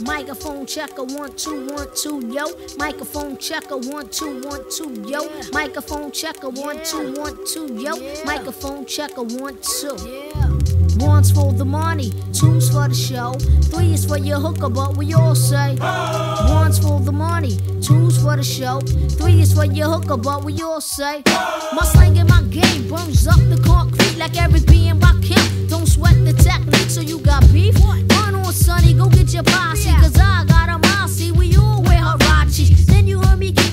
Microphone checker, 1 2 1 2, yo. Microphone checker, 1 2 1 2, yo. Microphone checker, 1 2 1 2, yo. Microphone checker, 1 2. One's for the money, two's for the show, three is for your hooker, but we all say one's for the money, two's for the show, three is for your hooker, but we all say my slang and my game burns up the concrete like every PM by Kim. Don't sweat the technique, so you got beef. Run on, Sonny, go get your posse, cause I got a mousey. We all wear Harachis. Then you heard me keep